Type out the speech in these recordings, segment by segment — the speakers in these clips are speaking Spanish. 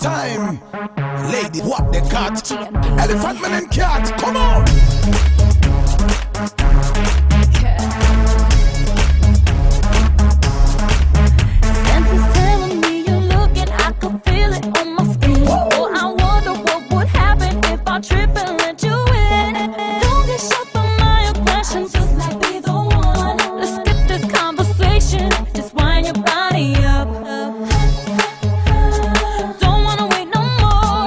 time. Lady, what they got? Elephant man and cat, come on. Senses telling me you're looking, I could feel it on my skin. Oh, I wonder what would happen if I trip and let you in. Don't get shot by my aggression, just like be the one. Let's skip this conversation, just wind your body up. Don't wanna wait no more.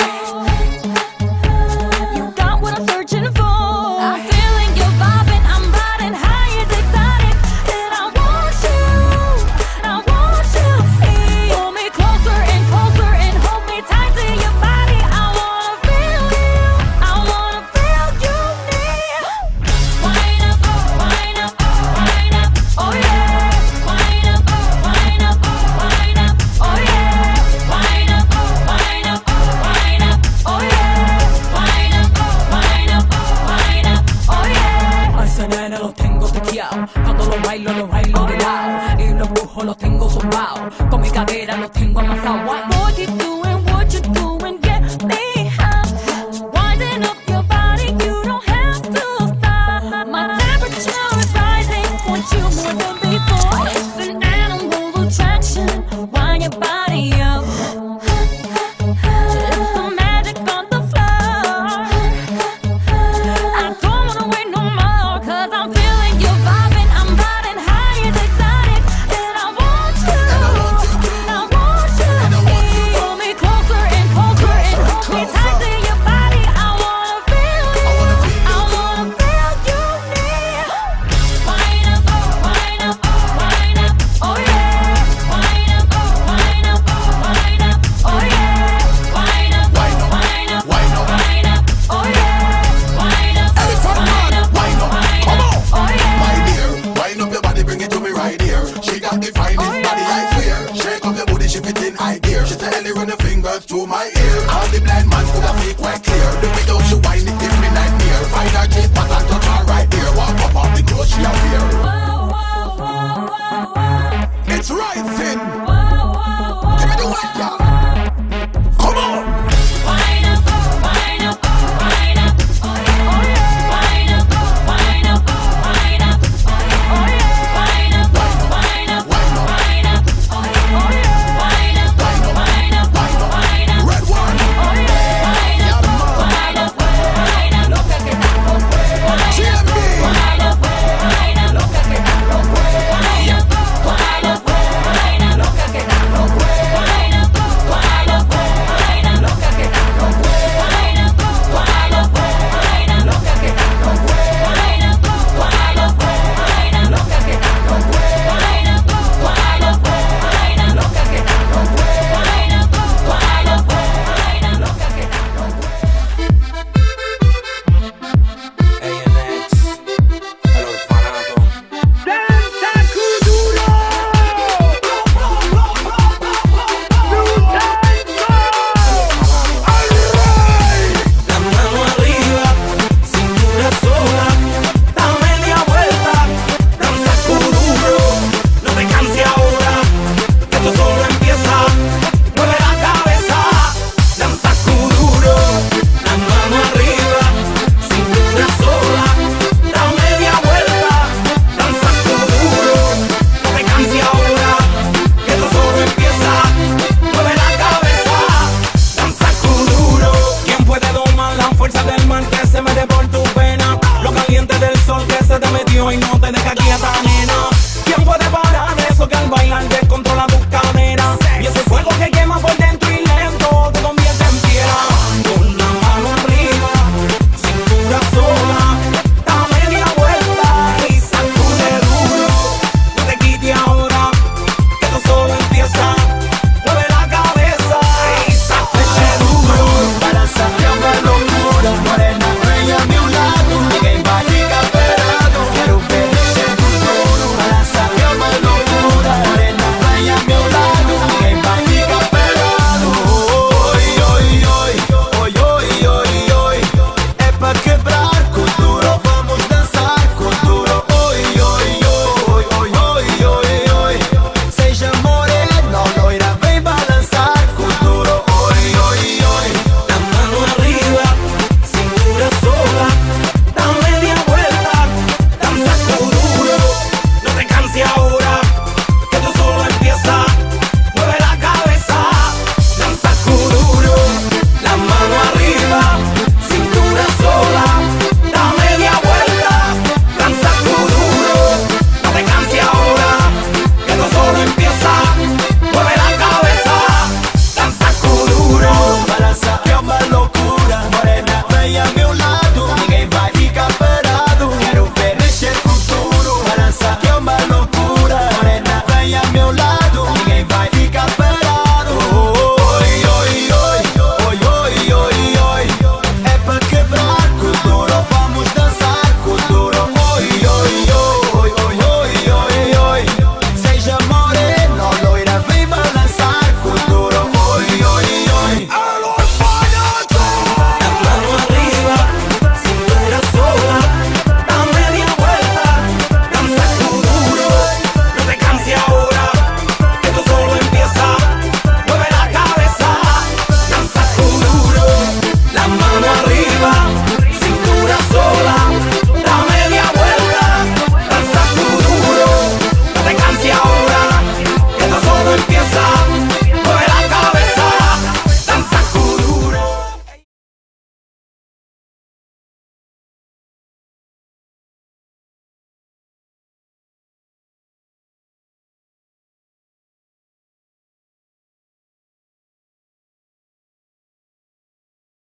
You got what I'm searching for. I'm feeling your vibing, I'm riding high, it's exciting. And I want you, I want you. Pull me closer and hold me tight to your body. I wanna feel you, I wanna feel you near. Wind up, wind up, wind up, oh yeah. Wind up, wind up, wind up, oh yeah. Wind up, wind up, wind up, oh yeah. Wind up, wind up, wind up, oh yeah. A ese nene lo tengo tequeado. Cuando lo bailo de lado. Y los brujos los tengo zumbados. Con mi cadera los tengo amasados. Boy, keep doing what you do.